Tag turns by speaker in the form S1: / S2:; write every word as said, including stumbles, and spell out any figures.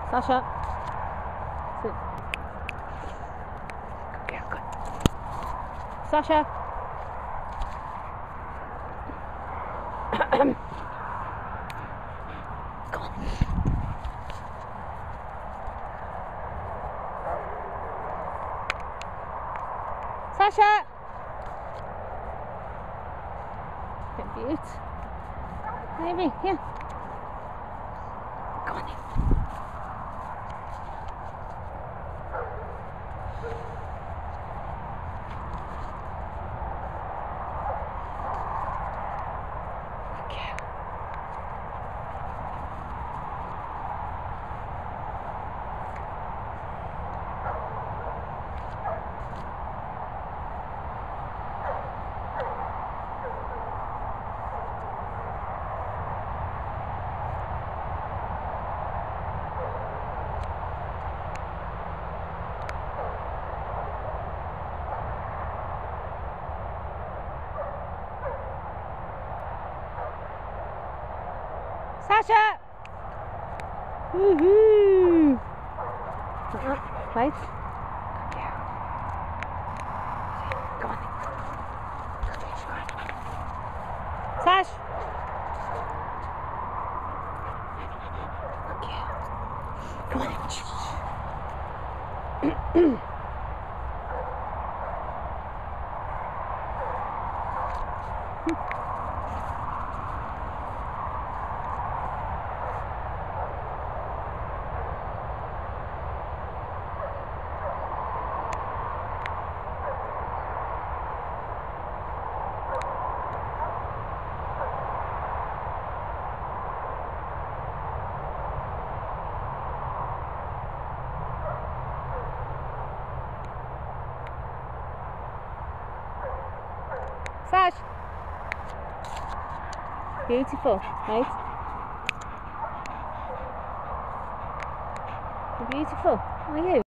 S1: Sasha. Sit. Good girl, good. Sasha. Go on. Sasha. Good beaut. Maybe, here. Go on then. Sasha! Woohoo! Uh-uh. Wait. Go on. Sash! Okay. Come on. Sash! Beautiful, right? You're beautiful, are you?